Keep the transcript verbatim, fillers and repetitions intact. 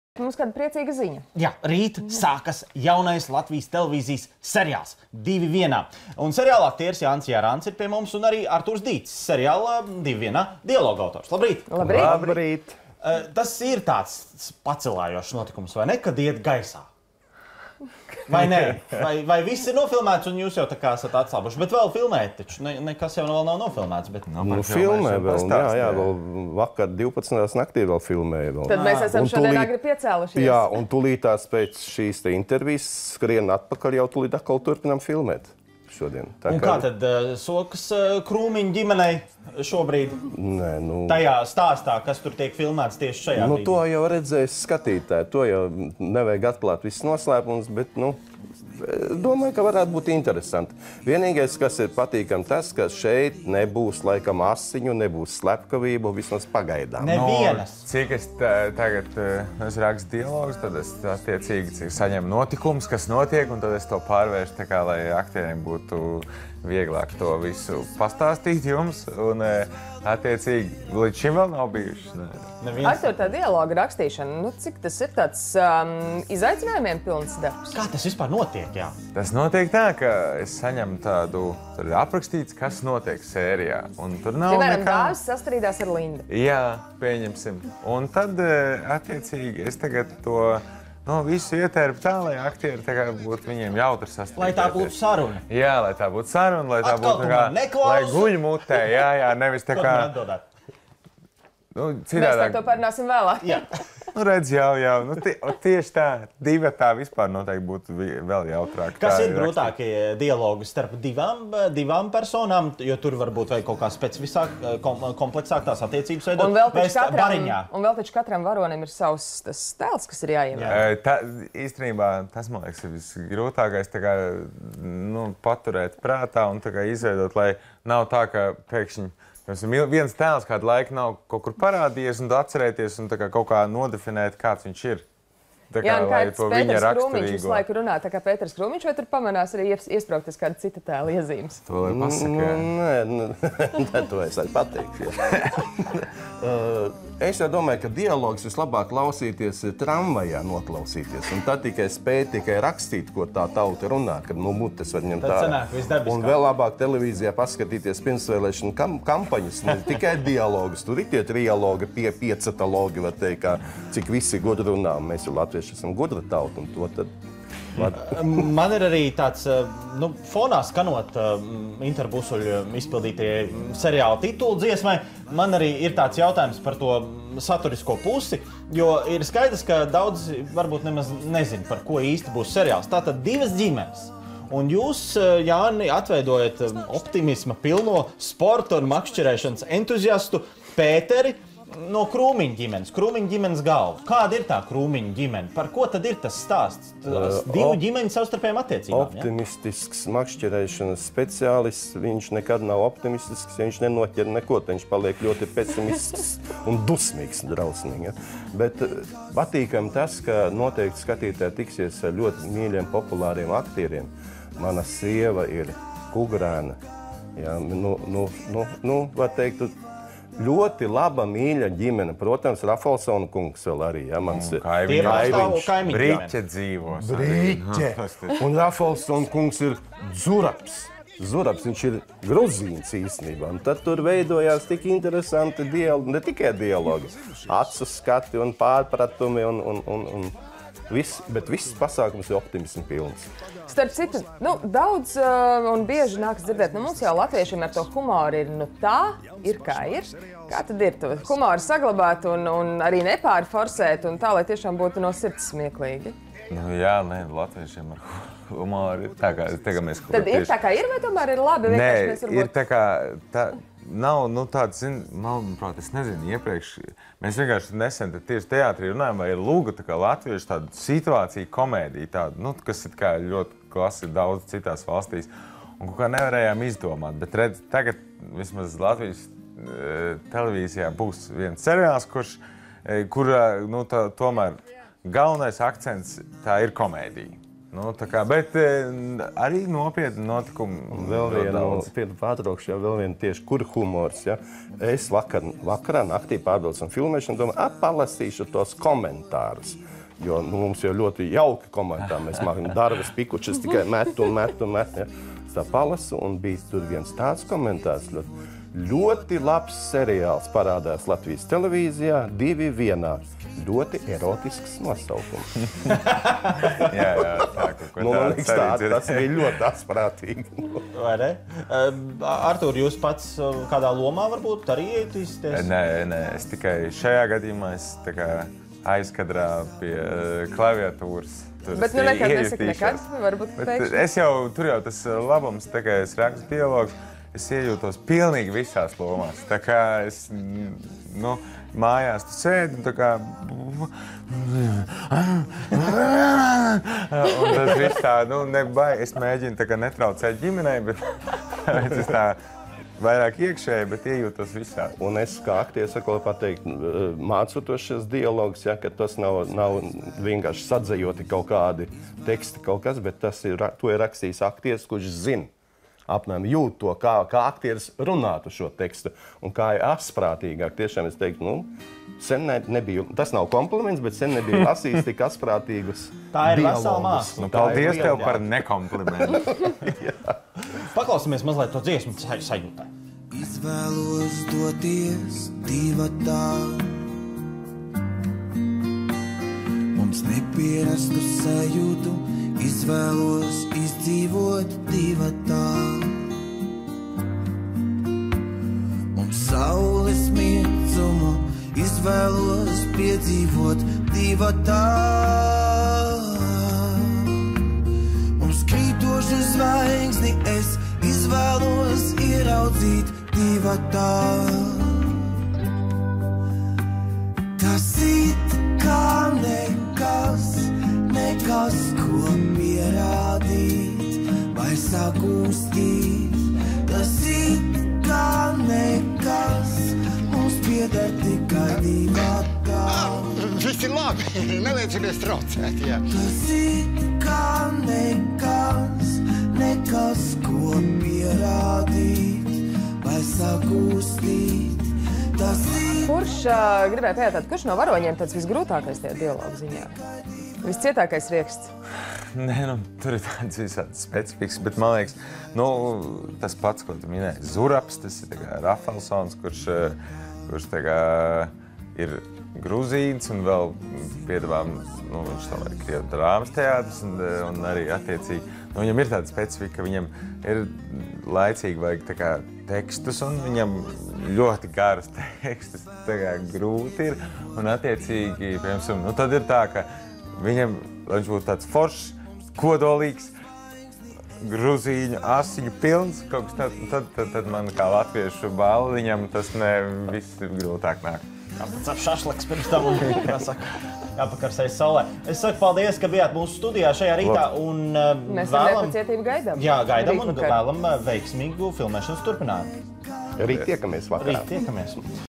Mums kāda priecīga ziņa. Jā, rīt sākas jaunais Latvijas televīzijas seriāls divi vienā. Un seriāla aktieris Jānis Jārāns ir pie mums un arī Arturs Dīts, seriāla divi vienā dialoga autors. Labrīt! Labrīt! Labrīt. Tas ir tāds pacelājošs notikums, vai ne, kad iet gaisā? Vai ne? Vai, vai viss ir nofilmēts un jūs jau tā kā esat atslābuši? Bet vēl filmēt, taču ne, nekas jau vēl nav nofilmēts. Bet... Nu, nu filmē vēl, jā, jā, vēl vakar divpadsmitās naktī vēl filmēja. Vēl. Tad mēs esam šodien agri piecēlušies. Jā, un tūlītās pēc šīs te intervijas skrien atpakaļ jau tūlīt atkal turpinām filmēt šodien. Tā un kā, kā tad uh, sokas uh, Krūmiņa ģimenei šobrīd? Nē, nu... Tajā stāstā, kas tur tiek filmēts tieši šajā nu, brīdī? To jau redzēs skatītāji, to jau nevajag atklāt visus noslēpumus, bet, nu, domāju, ka varētu būt interesanti. Vienīgais, kas ir patīkami, tas, ka šeit nebūs laikam asiņu, nebūs slepkavību, vismaz pagaidām. Nevienas. No, cik es tagad es rakstu dialogus, tad es attiecīgi saņemu notikumus, kas notiek, un tad es to pārvēršu tā kā, lai aktieriem būtu vieglāk to visu pastāstīt jums, un attiecīgi līdz šim vēl nav bijuši. Artur, tā dialoga rakstīšana, nu, cik tas ir tāds um, izaicinājumiem pilns darbs? Kā tas vispār notiek, jā? Tas notiek tā, ka es saņemu tādu, tur ir aprakstīts, kas notiek sērijā, un tur nav Piemēram, nekā... Dāvis sastrīdās ar Lindu. Jā, pieņemsim. Un tad, attiecīgi, es tagad to... Nu, visu ietērpu tā, lai aktieri tā kā būtu viņiem jautri sastrīdēties. Lai tā būtu saruna. Jā, lai tā būtu saruna, lai tā Atkal būtu kā... Lai guļ mutē, jā, jā, nevis tā kā... Nu, citādāk... Mēs par to parunāsim vēlāk. Jā. Nu, redz, jau, jau. Nu, tie, tieši tā. Divatā vispār noteikti būtu vēl jautrāk. Kas ir grūtākie dialogi starp divām, divām personām, jo tur varbūt vajag kaut kā specifiskāk, kom, kompleksāk tās attiecības veidot? Un vēl taču katram, un vēl taču katram varonim ir savs tas stēls, kas ir jāievēro. Tā, īstenībā tas, man liekas, ir visgrūtākais tā kā, nu, paturēt prātā un tā kā izveidot, lai nav tā, ka pēkšņi viens tēls kādu laiku nav kaut kur parādījies un atcerēties un tā kā kaut kā nodefinēt, kāds viņš ir. Tā kā, jā, un lai kāds to Pēters viņa Krūmiņš raksturīgo. visu laiku runā, tā kā Pēters Krūmiņš, vai tur pamanās arī iesprauktas kāda cita tēla iezīmes? To lai pasaka. Nē, nē, to es arī pateikšu. Es jau domāju, ka dialogs vislabāk klausīties tramvajā noklausīties. Un tad tikai spēj tikai rakstīt, ko tā tauta runā, kad nu mutes var ņemt tā. Un vēl labāk televīzijā paskatīties pirmsvēlēšanu kam kampaņas, ne tikai dialogus. Tur ir tie trialogi, pie piecetalogi, var teikt, kā, cik visi gudri runā. Mēs jau latvieši esam gudra tauta, un to tad... Man ir arī tāds, nu, fonā skanot Interbusuļu izpildītie seriāla titulu dziesmai, man arī ir tāds jautājums par to saturisko pusi, jo ir skaidrs, ka daudz varbūt nemaz nezin, par ko īsti būs seriāls. Tātad divas ģimenes. Un jūs, Jāni, atveidojat optimisma pilno sporta un makšķerēšanas entuziastu Pēteri no Krūmiņa ģimenes, Krūmiņa ģimenes galva. Kāda ir tā Krūmiņa ģimene? Par ko tad ir tas stāsts? Tas divu ģimeņu savstarpējām attiecībām, optimistisks makšķerēšanas speciālists, viņš nekad nav optimistisks, ja viņš nenoķer neko, viņš paliek ļoti pesimistisks un dusmīgs, drausmīgi. Ja? Bet patīkami tas, ka noteikti skatītāji tiksies ar ļoti mīļiem, populāriem aktieriem. Mana sieva ir Kugrēna. Ja? Nu, nu, nu, nu, var teikt, ļoti laba, mīļa ģimene. Protams, Rafalsona kungs vēl arī, ja, mans kaimiņš. Brīķe dzīvos. Brīķe. Un Rafalsona kungs ir Dzuraps. Dzuraps, viņš ir gruzīns īstenībā. Un tad tur veidojās tik interesanti dialogi, ne tikai dialogi, acu skati un pārpratumi un, un, un, un viss, bet viss pasākums ir optimismu pilns. Starp citu, nu, daudz uh, un bieži nāks dzirdēt, nu, mums jau latviešiem ar to humoru ir, nu, tā ir kā ir. Kā tad ir to humoru saglabāt un, un arī nepārforsēt un tā, lai tiešām būtu no sirds smieklīgi? Nu, jā, nē, latviešiem ar humoru ir tā kā, tā kā mēs... Tad ir tā kā ir vai tomēr ir labi? Nē, varbūt... ir tā kā, tā, nav, nu, tāds, zin, manuprāt, es nezinu, iepriekš, mēs vienkārši nesen tieši teātrī runājam, vai ir lūga tā kā latviešu tādu situāciju, komēdiju tādu, nu, kas ir kā ļoti klasi daudz citās valstīs, un kaut kā nevarējām izdomāt, bet redz, tagad vismaz Latvijas e, televīzijā būs viens seriāls, kurš, e, kur, nu, tā, tomēr galvenais akcents tā ir komēdija. Nu, tā kā, bet e, arī nopietni notikumi. Vēl viena, pārtraukšu jau vēl viena tieši, kur humors, ja? Es vakar, vakarā naktī pārbraucam filmēšanu, domāju, palasīšu tos komentārus. Jo nu, mums jau ļoti jauka komandā. Mēs mākam darbas pikučas tikai metu un metu un metu. Ja. Es tā palasu un bija tur viens tāds komentārs. Ļoti, ļoti labs seriāls parādās Latvijas televīzijā, divi vienā. Ļoti erotisks nosaukums. jā, jā, tā, ko nu, man liekas, tā, tas bija ļoti asprātīgi. Vai ne? Artūr, jūs pats kādā lomā varbūt arī ietīsties? Nē, nē, es tikai šajā gadījumā es tā kā aizkadrā pie klaviatūras. Bet nu nekad nesaka nekad, varbūt pēkšņi. Es jau, tur jau tas labums, tā kā es rakstu dialogus, es iejūtos pilnīgi visās lomās. Tā kā es, nu, mājās tu sēdi un tā kā... Un tas viss tā, nu, nebai, es mēģinu tā kā netraucēt ģimenei, bet es tā vairāk iekšēji, bet iejūtos visā. Un es kā aktieris saku pateikt, mācotos šos dialogus, ja, ka tas nav, nav vienkārši sadzējoti kaut kādi teksti kaut kas, bet tas ir, to ir rakstījis aktieris, kurš zina. Apmēram jūt to, kā, kā aktieris runātu šo tekstu un kā ir asprātīgāk. Tiešām es teiktu, nu, sen ne, nebiju, tas nav kompliments, bet sen nebiju lasījis tik asprātīgus dialogus. Tā ir vesela māksla. Nu, paldies tev par nekomplimentu. Paklausāmies mazliet to dziesmu sajūtā. Izvēlos doties divatā. Mums nepierastu sajūtu. Izvēlos izdzīvot divatā. Un saules miecumu izvēlos piedzīvot divatā. Mums krītošu zvaigzni es izvēlos ieraudzīt divatā. Tas it kā nekas, nekas, ko pierādīt vai sagūstīt. Tas it kā nekas, mums pieder tikai divatā. Viss ir labi, neliecimies traucēt, jā. Tas it kā nekas, nekas, ko pierādīt vai sagūstīt. Tas ir... Kurš, uh, gribēja pajautāt, kurš no varoņiem tāds visgrūtākais tajā dialogu ziņā? Viscietākais rieksts? Nē, nu, tur ir tāds visāds specifiks, bet man liekas, nu, tas pats, ko tu minēji, Zuraps, tas ir tā kā Rafalsons, kurš, kurš tā kā ir gruzīns un vēl piedāvām, nu, viņš tam ir Krievu drāmas teātris un, un arī attiecīgi, nu, viņam ir tāda specifika, ka viņam ir laicīgi vajag tā kā tekstus un viņam ļoti garas tekstus, tā kā grūti ir un attiecīgi, piemēram, nu, tad ir tā, ka viņam, viņš būtu tāds foršs, kodolīgs, gruzīņu, asiņu pilns, kaut kas tad, tad, tad, tad man kā latviešu balli viņam tas ne viss grūtāk nāk. Kāpēc ap šašlaks pirms tam un, kā saka, jāpakarsēs saulē. Es saku paldies, ka bijāt mūsu studijā šajā rītā un uh, Mēs ar nepacietību gaidām. Jā, gaidām un Rīt vakar. vēlam veiksmīgu filmēšanas turpinājumu. Rīt tiekamies vakarā. Rīt tiekamies.